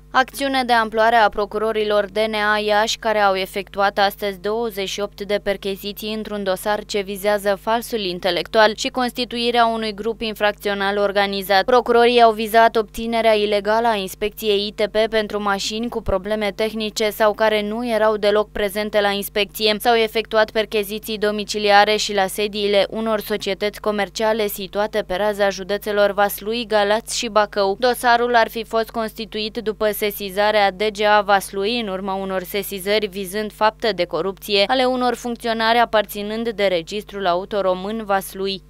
Acțiune de amploare a procurorilor DNA Iași, care au efectuat astăzi 28 de percheziții într-un dosar ce vizează falsul intelectual și constituirea unui grup infracțional organizat. Procurorii au vizat obținerea ilegală a inspecției ITP pentru mașini cu probleme tehnice sau care nu erau deloc prezente la inspecție. S-au efectuat percheziții domiciliare și la sediile unor societăți comerciale situate pe raza județelor Vaslui, Galați și Bacău. Dosarul ar fi fost constituit după sesizarea DGA Vaslui în urma unor sesizări vizând fapte de corupție ale unor funcționari aparținând de registrul auto român Vaslui.